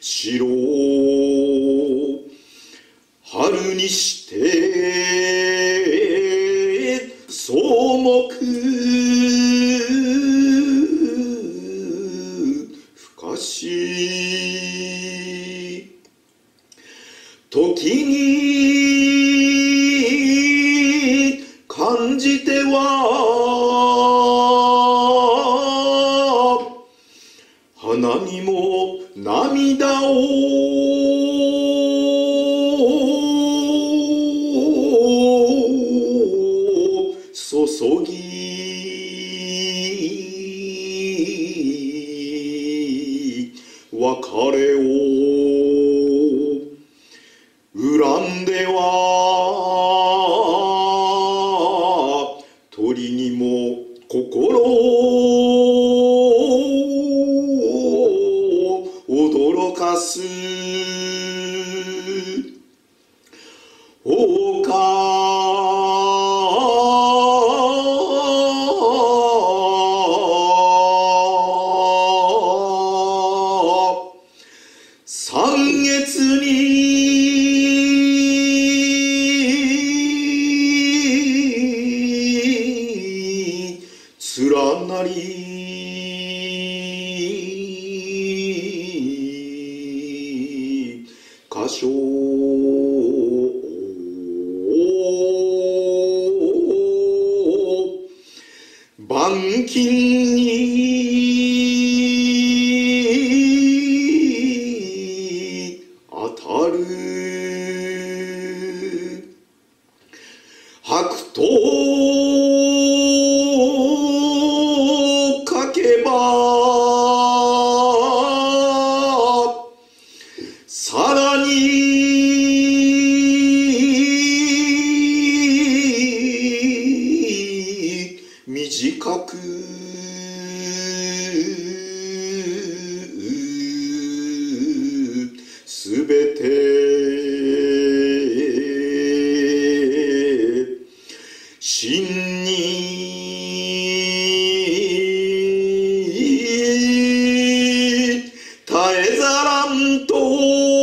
白春にして草木不可し時に感じては花にも涙を注ぎ別れを恨んでは鳥にも心を驚かす三月に連なり歌唱万金に当たる白桃かけばさらに短くすべて真に絶えざらんと